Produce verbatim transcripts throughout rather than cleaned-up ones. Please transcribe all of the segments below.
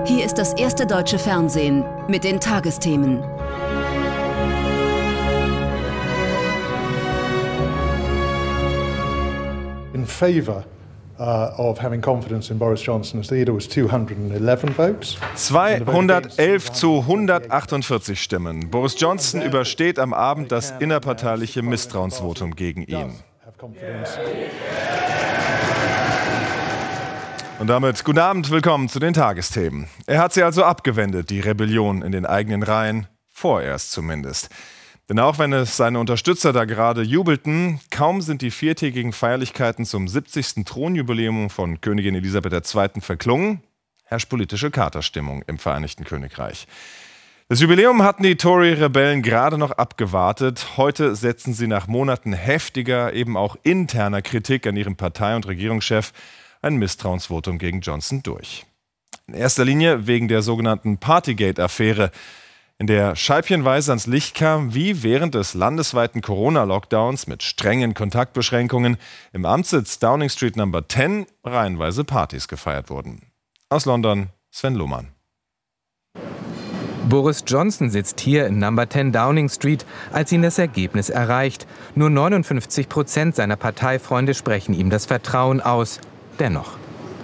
Hier ist das erste deutsche Fernsehen mit den Tagesthemen. In favor uh, of having confidence in Boris Johnson as leader was two hundred eleven votes. zweihundertelf zu hundertachtundvierzig Stimmen. Boris Johnson übersteht am Abend das innerparteiliche Misstrauensvotum gegen ihn. Und damit guten Abend, willkommen zu den Tagesthemen. Er hat sie also abgewendet, die Rebellion in den eigenen Reihen, vorerst zumindest. Denn auch wenn es seine Unterstützer da gerade jubelten, kaum sind die viertägigen Feierlichkeiten zum siebzigsten Thronjubiläum von Königin Elisabeth der Zweiten verklungen, herrscht politische Katerstimmung im Vereinigten Königreich. Das Jubiläum hatten die Tory-Rebellen gerade noch abgewartet. Heute setzen sie nach Monaten heftiger, eben auch interner Kritik an ihrem Partei- und Regierungschef ein Misstrauensvotum gegen Johnson durch. In erster Linie wegen der sogenannten Partygate-Affäre, in der scheibchenweise ans Licht kam, wie während des landesweiten Corona-Lockdowns mit strengen Kontaktbeschränkungen im Amtssitz Downing Street Number zehn reihenweise Partys gefeiert wurden. Aus London, Sven Lohmann. Boris Johnson sitzt hier in Number zehn Downing Street, als ihn das Ergebnis erreicht. Nur neunundfünfzig Prozent seiner Parteifreunde sprechen ihm das Vertrauen aus. Dennoch.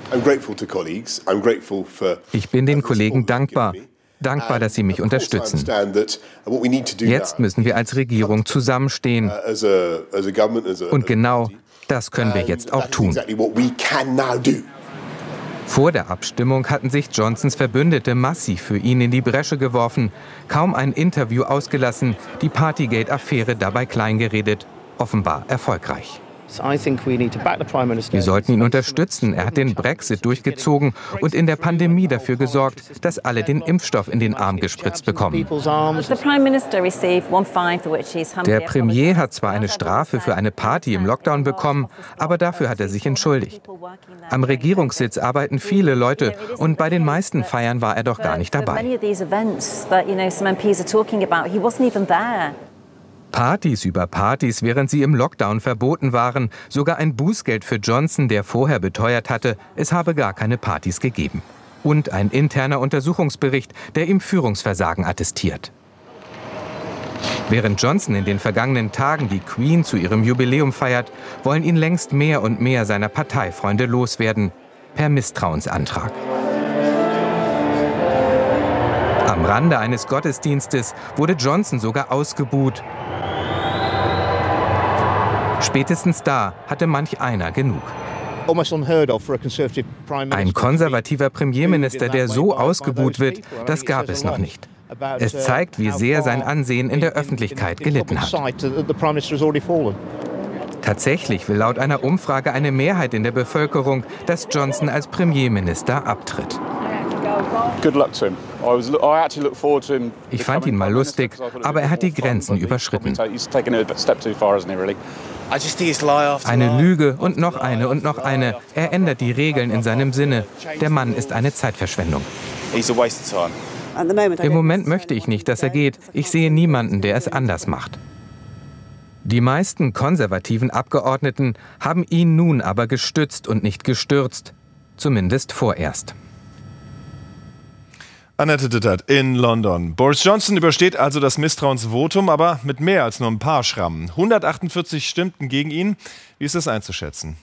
Ich bin den Kollegen dankbar. Dankbar, dass sie mich unterstützen. Jetzt müssen wir als Regierung zusammenstehen. Und genau das können wir jetzt auch tun. Vor der Abstimmung hatten sich Johnsons Verbündete massiv für ihn in die Bresche geworfen. Kaum ein Interview ausgelassen, die Partygate-Affäre dabei kleingeredet. Offenbar erfolgreich. Wir sollten ihn unterstützen. Er hat den Brexit durchgezogen und in der Pandemie dafür gesorgt, dass alle den Impfstoff in den Arm gespritzt bekommen. Der Premier hat zwar eine Strafe für eine Party im Lockdown bekommen, aber dafür hat er sich entschuldigt. Am Regierungssitz arbeiten viele Leute und bei den meisten Feiern war er doch gar nicht dabei. Partys über Partys, während sie im Lockdown verboten waren. Sogar ein Bußgeld für Johnson, der vorher beteuert hatte, es habe gar keine Partys gegeben. Und ein interner Untersuchungsbericht, der ihm Führungsversagen attestiert. Während Johnson in den vergangenen Tagen die Queen zu ihrem Jubiläum feiert, wollen ihn längst mehr und mehr seiner Parteifreunde loswerden. Per Misstrauensantrag. Am Rande eines Gottesdienstes wurde Johnson sogar ausgebuht. Spätestens da hatte manch einer genug. Ein konservativer Premierminister, der so ausgebuht wird, das gab es noch nicht. Es zeigt, wie sehr sein Ansehen in der Öffentlichkeit gelitten hat. Tatsächlich will laut einer Umfrage eine Mehrheit in der Bevölkerung, dass Johnson als Premierminister abtritt. Ich fand ihn mal lustig, aber er hat die Grenzen überschritten. Eine Lüge und noch eine und noch eine. Er ändert die Regeln in seinem Sinne. Der Mann ist eine Zeitverschwendung. Im Moment möchte ich nicht, dass er geht. Ich sehe niemanden, der es anders macht. Die meisten konservativen Abgeordneten haben ihn nun aber gestützt und nicht gestürzt. Zumindest vorerst. Annette Dittert in London. Boris Johnson übersteht also das Misstrauensvotum, aber mit mehr als nur ein paar Schrammen. hundertachtundvierzig stimmten gegen ihn. Wie ist das einzuschätzen?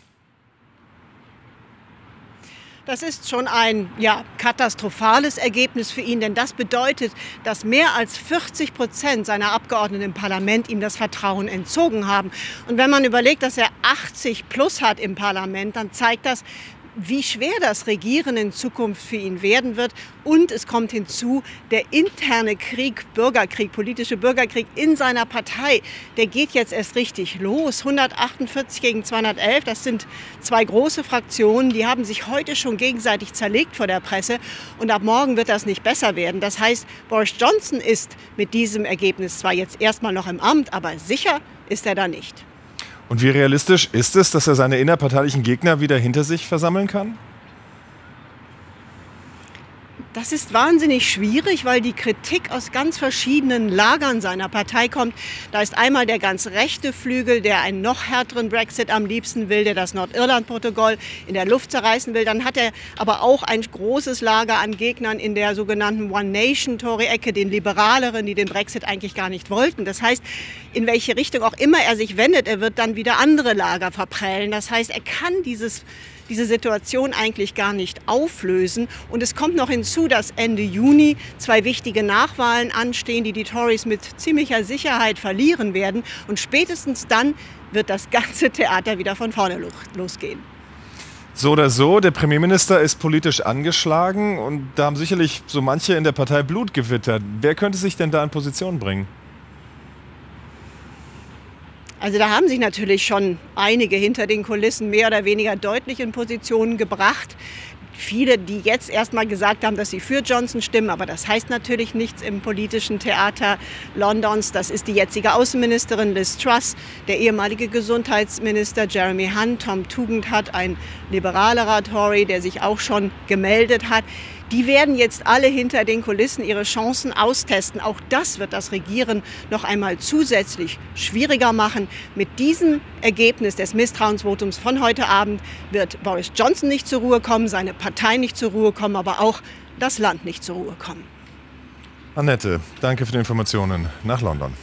Das ist schon ein ja, katastrophales Ergebnis für ihn, denn das bedeutet, dass mehr als vierzig Prozent seiner Abgeordneten im Parlament ihm das Vertrauen entzogen haben. Und wenn man überlegt, dass er achtzig plus hat im Parlament, dann zeigt das, wie schwer das Regieren in Zukunft für ihn werden wird. Und es kommt hinzu, der interne Krieg, Bürgerkrieg, politische Bürgerkrieg in seiner Partei, der geht jetzt erst richtig los. hundertachtundvierzig gegen zweihundertelf, das sind zwei große Fraktionen, die haben sich heute schon gegenseitig zerlegt vor der Presse. Und ab morgen wird das nicht besser werden. Das heißt, Boris Johnson ist mit diesem Ergebnis zwar jetzt erstmal noch im Amt, aber sicher ist er da nicht. Und wie realistisch ist es, dass er seine innerparteilichen Gegner wieder hinter sich versammeln kann? Das ist wahnsinnig schwierig, weil die Kritik aus ganz verschiedenen Lagern seiner Partei kommt. Da ist einmal der ganz rechte Flügel, der einen noch härteren Brexit am liebsten will, der das Nordirland-Protokoll in der Luft zerreißen will. Dann hat er aber auch ein großes Lager an Gegnern in der sogenannten One-Nation-Tory-Ecke, den Liberaleren, die den Brexit eigentlich gar nicht wollten. Das heißt, in welche Richtung auch immer er sich wendet, er wird dann wieder andere Lager verprellen. Das heißt, er kann dieses diese Situation eigentlich gar nicht auflösen. Und es kommt noch hinzu, dass Ende Juni zwei wichtige Nachwahlen anstehen, die die Tories mit ziemlicher Sicherheit verlieren werden. Und spätestens dann wird das ganze Theater wieder von vorne losgehen. So oder so, der Premierminister ist politisch angeschlagen und da haben sicherlich so manche in der Partei Blut gewittert. Wer könnte sich denn da in Position bringen? Also da haben sich natürlich schon einige hinter den Kulissen mehr oder weniger deutlich in Positionen gebracht. Viele, die jetzt erst mal gesagt haben, dass sie für Johnson stimmen, aber das heißt natürlich nichts im politischen Theater Londons. Das ist die jetzige Außenministerin Liz Truss, der ehemalige Gesundheitsminister Jeremy Hunt, Tom Tugendhat, ein liberalerer Tory, der sich auch schon gemeldet hat. Die werden jetzt alle hinter den Kulissen ihre Chancen austesten. Auch das wird das Regieren noch einmal zusätzlich schwieriger machen. Mit diesem Ergebnis des Misstrauensvotums von heute Abend wird Boris Johnson nicht zur Ruhe kommen, seine Partei nicht zur Ruhe kommen, aber auch das Land nicht zur Ruhe kommen. Annette, danke für die Informationen nach London.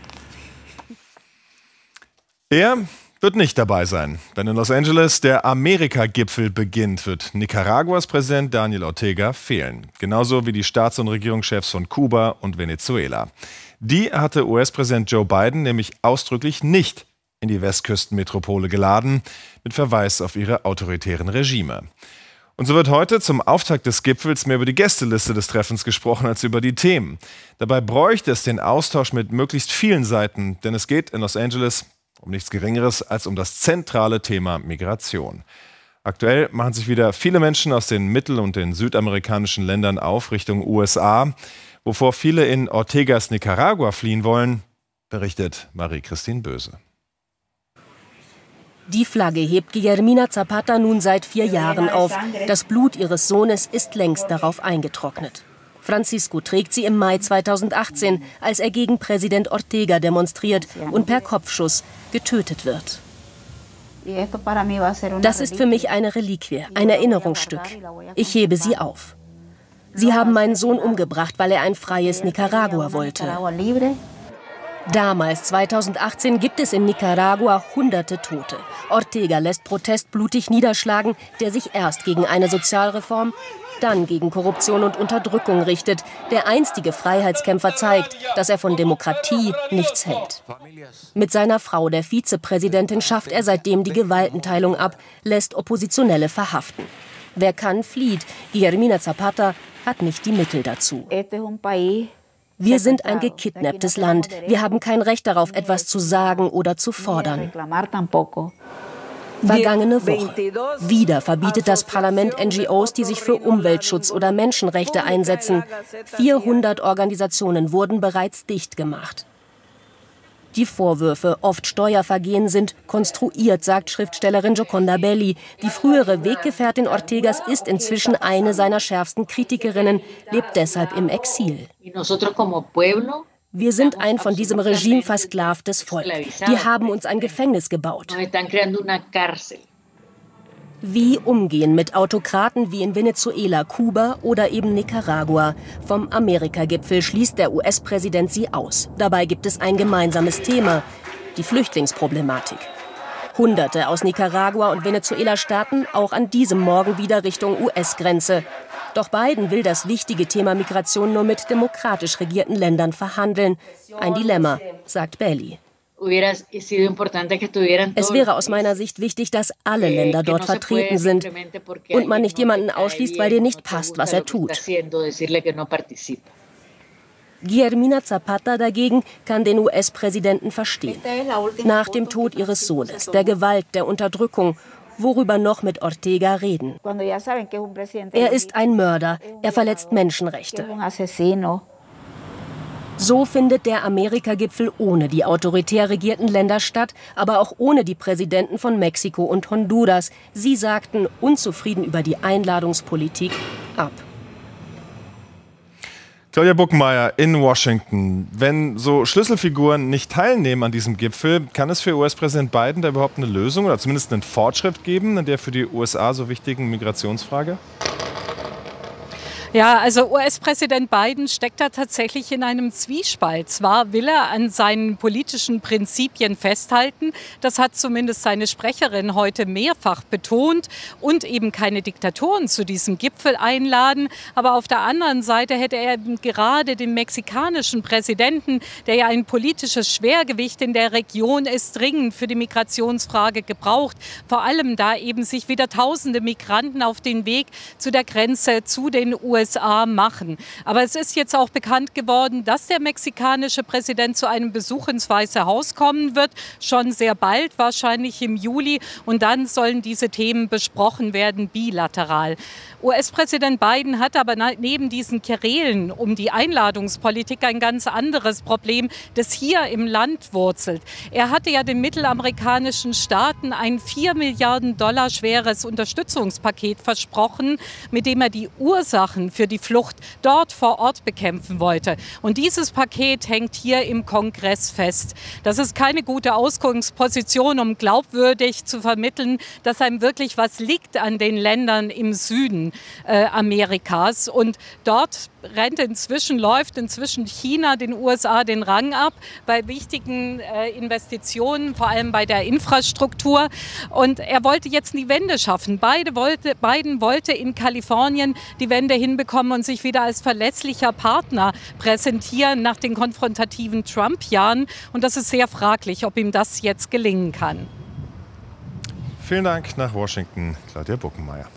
Er wird nicht dabei sein. Wenn in Los Angeles der Amerika-Gipfel beginnt, wird Nicaraguas Präsident Daniel Ortega fehlen. Genauso wie die Staats- und Regierungschefs von Kuba und Venezuela. Die hatte U S-Präsident Joe Biden nämlich ausdrücklich nicht in die Westküstenmetropole geladen, mit Verweis auf ihre autoritären Regime. Und so wird heute zum Auftakt des Gipfels mehr über die Gästeliste des Treffens gesprochen als über die Themen. Dabei bräuchte es den Austausch mit möglichst vielen Seiten, denn es geht in Los Angeles um nichts Geringeres als um das zentrale Thema Migration. Aktuell machen sich wieder viele Menschen aus den mittel- und den südamerikanischen Ländern auf Richtung U S A, wovor viele in Ortegas Nicaragua fliehen wollen, berichtet Marie-Christine Böse. Die Flagge hebt Guillermina Zapata nun seit vier Jahren auf. Das Blut ihres Sohnes ist längst darauf eingetrocknet. Francisco trägt sie im Mai zweitausendachtzehn, als er gegen Präsident Ortega demonstriert und per Kopfschuss getötet wird. Das ist für mich eine Reliquie, ein Erinnerungsstück. Ich hebe sie auf. Sie haben meinen Sohn umgebracht, weil er ein freies Nicaragua wollte. Damals, zweitausendachtzehn, gibt es in Nicaragua hunderte Tote. Ortega lässt Protest blutig niederschlagen, der sich erst gegen eine Sozialreform, dann gegen Korruption und Unterdrückung richtet. Der einstige Freiheitskämpfer zeigt, dass er von Demokratie nichts hält. Mit seiner Frau, der Vizepräsidentin, schafft er seitdem die Gewaltenteilung ab, lässt Oppositionelle verhaften. Wer kann, flieht. Guillermina Zapata hat nicht die Mittel dazu. Wir sind ein gekidnapptes Land. Wir haben kein Recht darauf, etwas zu sagen oder zu fordern. Vergangene Woche. Wieder verbietet das Parlament N G Os, die sich für Umweltschutz oder Menschenrechte einsetzen. vierhundert Organisationen wurden bereits dicht gemacht. Die Vorwürfe, oft Steuervergehen, sind konstruiert, sagt Schriftstellerin Gioconda Belli. Die frühere Weggefährtin Ortegas ist inzwischen eine seiner schärfsten Kritikerinnen, lebt deshalb im Exil. Wir sind ein von diesem Regime versklavtes Volk. Die haben uns ein Gefängnis gebaut. Wie umgehen mit Autokraten wie in Venezuela, Kuba oder eben Nicaragua? Vom Amerika-Gipfel schließt der U S-Präsident sie aus. Dabei gibt es ein gemeinsames Thema, die Flüchtlingsproblematik. Hunderte aus Nicaragua und Venezuela starten auch an diesem Morgen wieder Richtung U S-Grenze. Doch Biden will das wichtige Thema Migration nur mit demokratisch regierten Ländern verhandeln. Ein Dilemma, sagt Bailey. Es wäre aus meiner Sicht wichtig, dass alle Länder dort vertreten sind und man nicht jemanden ausschließt, weil dir nicht passt, was er tut. Guillermina Zapata dagegen kann den U S-Präsidenten verstehen. Nach dem Tod ihres Sohnes, der Gewalt, der Unterdrückung, worüber noch mit Ortega reden. Er ist ein Mörder, er verletzt Menschenrechte. So findet der Amerika-Gipfel ohne die autoritär regierten Länder statt, aber auch ohne die Präsidenten von Mexiko und Honduras. Sie sagten, unzufrieden über die Einladungspolitik, ab. Claudia Buckenmeier in Washington. Wenn so Schlüsselfiguren nicht teilnehmen an diesem Gipfel, kann es für U S-Präsident Biden da überhaupt eine Lösung oder zumindest einen Fortschritt geben in der für die U S A so wichtigen Migrationsfrage? Ja, also U S-Präsident Biden steckt da tatsächlich in einem Zwiespalt. Zwar will er an seinen politischen Prinzipien festhalten, das hat zumindest seine Sprecherin heute mehrfach betont, und eben keine Diktatoren zu diesem Gipfel einladen. Aber auf der anderen Seite hätte er gerade den mexikanischen Präsidenten, der ja ein politisches Schwergewicht in der Region ist, dringend für die Migrationsfrage gebraucht. Vor allem da eben sich wieder tausende Migranten auf den Weg zu der Grenze zu den U S A machen. Aber es ist jetzt auch bekannt geworden, dass der mexikanische Präsident zu einem Besuch ins Weiße Haus kommen wird, schon sehr bald, wahrscheinlich im Juli. Und dann sollen diese Themen besprochen werden, bilateral. U S-Präsident Biden hat aber neben diesen Querelen um die Einladungspolitik ein ganz anderes Problem, das hier im Land wurzelt. Er hatte ja den mittelamerikanischen Staaten ein vier Milliarden Dollar schweres Unterstützungspaket versprochen, mit dem er die Ursachen für die Flucht dort vor Ort bekämpfen wollte. Und dieses Paket hängt hier im Kongress fest. Das ist keine gute Ausgangsposition, um glaubwürdig zu vermitteln, dass einem wirklich was liegt an den Ländern im Süden äh, Amerikas. Und dort rennt inzwischen, läuft inzwischen China den U S A den Rang ab bei wichtigen äh, Investitionen, vor allem bei der Infrastruktur. Und er wollte jetzt die Wende schaffen. Beide wollte, Biden wollte in Kalifornien die Wende hinbekommen und sich wieder als verlässlicher Partner präsentieren nach den konfrontativen Trump-Jahren. Und das ist sehr fraglich, ob ihm das jetzt gelingen kann. Vielen Dank nach Washington, Claudia Buckenmeier.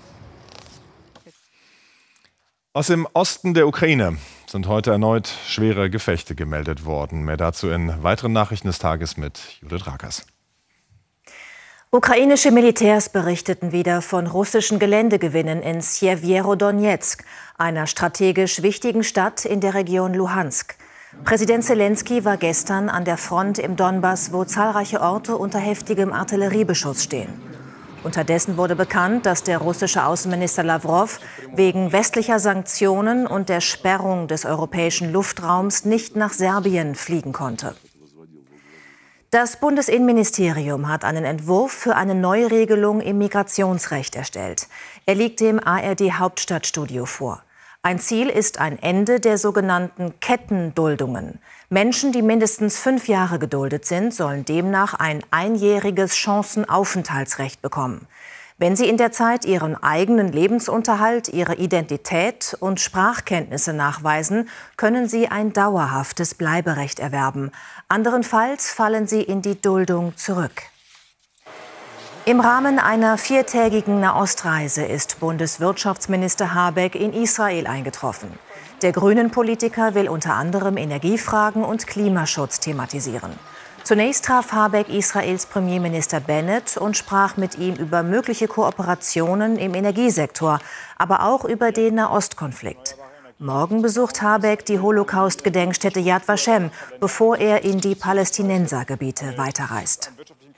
Aus dem Osten der Ukraine sind heute erneut schwere Gefechte gemeldet worden. Mehr dazu in weiteren Nachrichten des Tages mit Judith Rakers. Ukrainische Militärs berichteten wieder von russischen Geländegewinnen in Sewjerodonezk, einer strategisch wichtigen Stadt in der Region Luhansk. Präsident Selenskyj war gestern an der Front im Donbass, wo zahlreiche Orte unter heftigem Artilleriebeschuss stehen. Unterdessen wurde bekannt, dass der russische Außenminister Lawrow wegen westlicher Sanktionen und der Sperrung des europäischen Luftraums nicht nach Serbien fliegen konnte. Das Bundesinnenministerium hat einen Entwurf für eine Neuregelung im Migrationsrecht erstellt. Er liegt dem A R D-Hauptstadtstudio vor. Ein Ziel ist ein Ende der sogenannten Kettenduldungen. Menschen, die mindestens fünf Jahre geduldet sind, sollen demnach ein einjähriges Chancenaufenthaltsrecht bekommen. Wenn sie in der Zeit ihren eigenen Lebensunterhalt, ihre Identität und Sprachkenntnisse nachweisen, können sie ein dauerhaftes Bleiberecht erwerben. Anderenfalls fallen sie in die Duldung zurück. Im Rahmen einer viertägigen Nahostreise ist Bundeswirtschaftsminister Habeck in Israel eingetroffen. Der Grünen-Politiker will unter anderem Energiefragen und Klimaschutz thematisieren. Zunächst traf Habeck Israels Premierminister Bennett und sprach mit ihm über mögliche Kooperationen im Energiesektor, aber auch über den Nahostkonflikt. Morgen besucht Habeck die Holocaust-Gedenkstätte Yad Vashem, bevor er in die Palästinensergebiete weiterreist.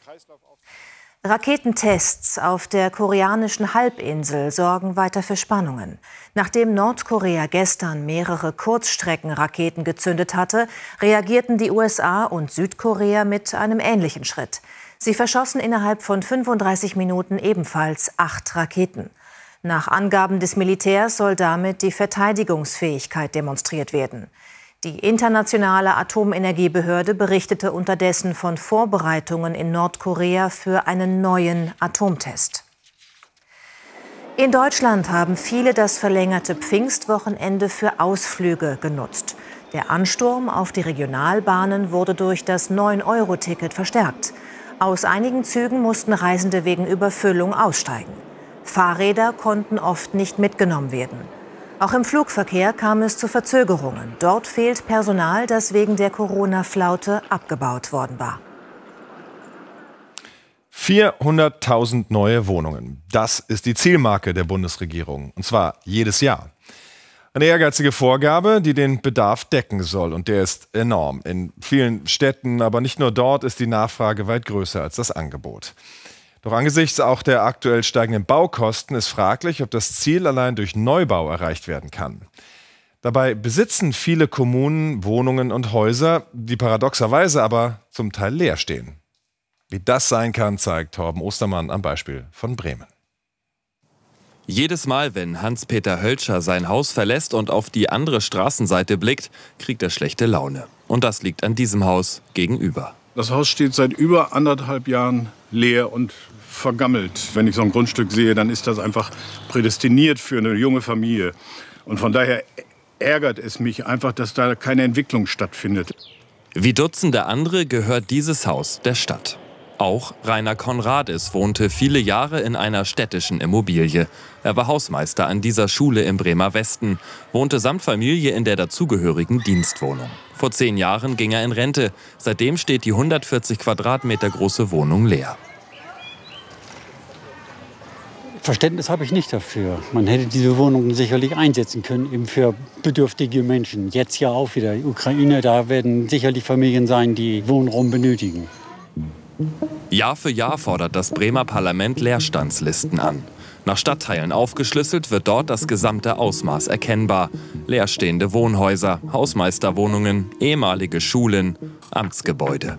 Raketentests auf der koreanischen Halbinsel sorgen weiter für Spannungen. Nachdem Nordkorea gestern mehrere Kurzstreckenraketen gezündet hatte, reagierten die U S A und Südkorea mit einem ähnlichen Schritt. Sie verschossen innerhalb von fünfunddreißig Minuten ebenfalls acht Raketen. Nach Angaben des Militärs soll damit die Verteidigungsfähigkeit demonstriert werden. Die internationale Atomenergiebehörde berichtete unterdessen von Vorbereitungen in Nordkorea für einen neuen Atomtest. In Deutschland haben viele das verlängerte Pfingstwochenende für Ausflüge genutzt. Der Ansturm auf die Regionalbahnen wurde durch das neun Euro Ticket verstärkt. Aus einigen Zügen mussten Reisende wegen Überfüllung aussteigen. Fahrräder konnten oft nicht mitgenommen werden. Auch im Flugverkehr kam es zu Verzögerungen. Dort fehlt Personal, das wegen der Corona-Flaute abgebaut worden war. vierhunderttausend neue Wohnungen. Das ist die Zielmarke der Bundesregierung. Und zwar jedes Jahr. Eine ehrgeizige Vorgabe, die den Bedarf decken soll. Und der ist enorm. In vielen Städten, aber nicht nur dort, ist die Nachfrage weit größer als das Angebot. Doch angesichts auch der aktuell steigenden Baukosten ist fraglich, ob das Ziel allein durch Neubau erreicht werden kann. Dabei besitzen viele Kommunen Wohnungen und Häuser, die paradoxerweise aber zum Teil leer stehen. Wie das sein kann, zeigt Torben Ostermann am Beispiel von Bremen. Jedes Mal, wenn Hans-Peter Hölscher sein Haus verlässt und auf die andere Straßenseite blickt, kriegt er schlechte Laune. Und das liegt an diesem Haus gegenüber. Das Haus steht seit über anderthalb Jahren leer und vergammelt. Wenn ich so ein Grundstück sehe, dann ist das einfach prädestiniert für eine junge Familie. Und von daher ärgert es mich einfach, dass da keine Entwicklung stattfindet. Wie Dutzende andere gehört dieses Haus der Stadt. Auch Rainer Konradis wohnte viele Jahre in einer städtischen Immobilie. Er war Hausmeister an dieser Schule im Bremer Westen, wohnte samt Familie in der dazugehörigen Dienstwohnung. Vor zehn Jahren ging er in Rente. Seitdem steht die hundertvierzig Quadratmeter große Wohnung leer. Verständnis habe ich nicht dafür. Man hätte diese Wohnungen sicherlich einsetzen können, eben für bedürftige Menschen. Jetzt ja auch wieder Ukraine, da werden sicherlich Familien sein, die Wohnraum benötigen. Jahr für Jahr fordert das Bremer Parlament Leerstandslisten an. Nach Stadtteilen aufgeschlüsselt wird dort das gesamte Ausmaß erkennbar. Leerstehende Wohnhäuser, Hausmeisterwohnungen, ehemalige Schulen, Amtsgebäude.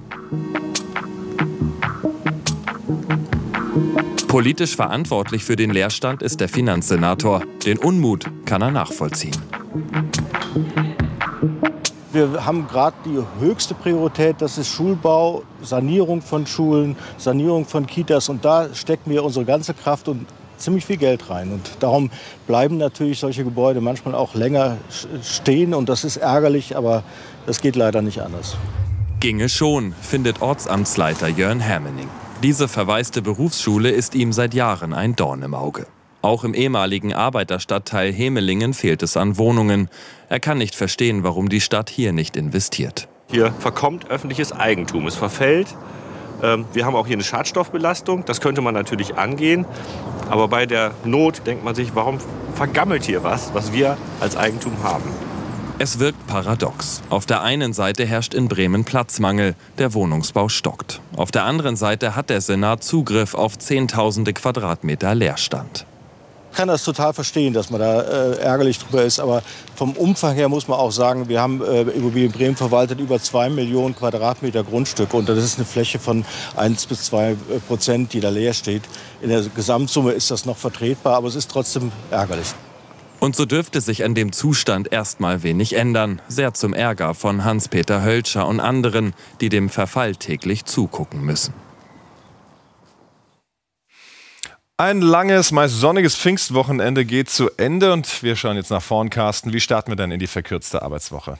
Politisch verantwortlich für den Leerstand ist der Finanzsenator. Den Unmut kann er nachvollziehen. Wir haben gerade die höchste Priorität, das ist Schulbau, Sanierung von Schulen, Sanierung von Kitas. Und da stecken wir unsere ganze Kraft und ziemlich viel Geld rein. Und darum bleiben natürlich solche Gebäude manchmal auch länger stehen. Und das ist ärgerlich, aber das geht leider nicht anders. Ginge schon, findet Ortsamtsleiter Jörn Hermening. Diese verwaiste Berufsschule ist ihm seit Jahren ein Dorn im Auge. Auch im ehemaligen Arbeiterstadtteil Hemelingen fehlt es an Wohnungen. Er kann nicht verstehen, warum die Stadt hier nicht investiert. Hier verkommt öffentliches Eigentum, es verfällt. Wir haben auch hier eine Schadstoffbelastung, das könnte man natürlich angehen. Aber bei der Not denkt man sich, warum vergammelt hier was, was wir als Eigentum haben? Es wirkt paradox. Auf der einen Seite herrscht in Bremen Platzmangel, der Wohnungsbau stockt. Auf der anderen Seite hat der Senat Zugriff auf zehntausende Quadratmeter Leerstand. Ich kann das total verstehen, dass man da äh, ärgerlich drüber ist. Aber vom Umfang her muss man auch sagen, wir haben äh, Immobilien Bremen verwaltet über zwei Millionen Quadratmeter Grundstück. Und das ist eine Fläche von eins bis zwei Prozent, die da leer steht. In der Gesamtsumme ist das noch vertretbar, aber es ist trotzdem ärgerlich. Und so dürfte sich an dem Zustand erstmal wenig ändern. Sehr zum Ärger von Hans-Peter Hölscher und anderen, die dem Verfall täglich zugucken müssen. Ein langes, meist sonniges Pfingstwochenende geht zu Ende und wir schauen jetzt nach vorn, Carsten. Wie starten wir denn in die verkürzte Arbeitswoche?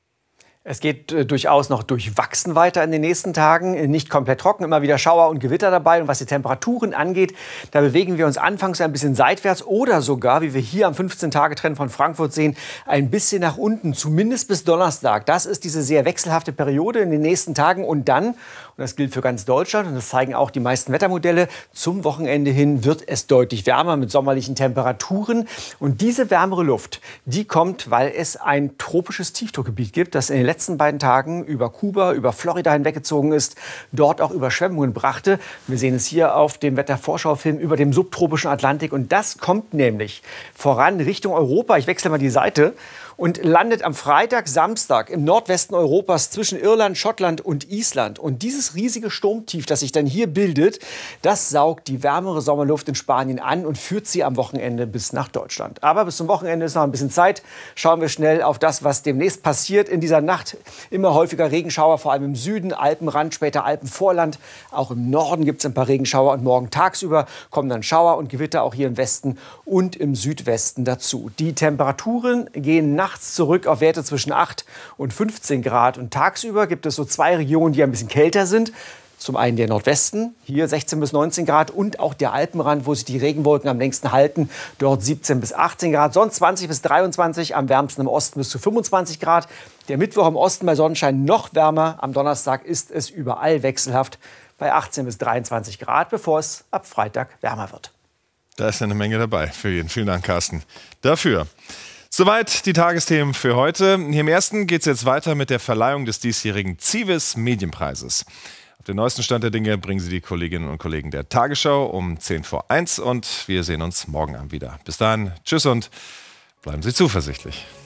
Es geht äh, durchaus noch durchwachsen weiter in den nächsten Tagen. Nicht komplett trocken, immer wieder Schauer und Gewitter dabei. Und was die Temperaturen angeht, da bewegen wir uns anfangs ein bisschen seitwärts oder sogar, wie wir hier am fünfzehn-Tage-Trend von Frankfurt sehen, ein bisschen nach unten, zumindest bis Donnerstag. Das ist diese sehr wechselhafte Periode in den nächsten Tagen. Und dann, und das gilt für ganz Deutschland, und das zeigen auch die meisten Wettermodelle, zum Wochenende hin wird es deutlich wärmer mit sommerlichen Temperaturen. Und diese wärmere Luft, die kommt, weil es ein tropisches Tiefdruckgebiet gibt, das in den letzten beiden Tagen über Kuba, über Florida hinweggezogen ist, dort auch Überschwemmungen brachte. Wir sehen es hier auf dem Wettervorschaufilm über dem subtropischen Atlantik. Und das kommt nämlich voran Richtung Europa. Ich wechsle mal die Seite. Und landet am Freitag, Samstag im Nordwesten Europas zwischen Irland, Schottland und Island. Und dieses riesige Sturmtief, das sich dann hier bildet, das saugt die wärmere Sommerluft in Spanien an und führt sie am Wochenende bis nach Deutschland. Aber bis zum Wochenende ist noch ein bisschen Zeit. Schauen wir schnell auf das, was demnächst passiert. In dieser Nacht immer häufiger Regenschauer, vor allem im Süden, Alpenrand, später Alpenvorland. Auch im Norden gibt es ein paar Regenschauer. Und morgen tagsüber kommen dann Schauer und Gewitter auch hier im Westen und im Südwesten dazu. Die Temperaturen gehen nachts zurück auf Werte zwischen acht und fünfzehn Grad. Und tagsüber gibt es so zwei Regionen, die ein bisschen kälter sind. Zum einen der Nordwesten, hier sechzehn bis neunzehn Grad, und auch der Alpenrand, wo sich die Regenwolken am längsten halten, dort siebzehn bis achtzehn Grad. Sonst zwanzig bis dreiundzwanzig, am wärmsten im Osten bis zu fünfundzwanzig Grad. Der Mittwoch im Osten bei Sonnenschein noch wärmer. Am Donnerstag ist es überall wechselhaft bei achtzehn bis dreiundzwanzig Grad, bevor es ab Freitag wärmer wird. Da ist eine Menge dabei für jeden. Vielen Dank, Carsten, dafür. Soweit die Tagesthemen für heute. Hier im Ersten geht es jetzt weiter mit der Verleihung des diesjährigen Zivis Medienpreises. Auf den neuesten Stand der Dinge bringen Sie die Kolleginnen und Kollegen der Tagesschau um zehn vor eins und wir sehen uns morgen Abend wieder. Bis dahin, tschüss und bleiben Sie zuversichtlich.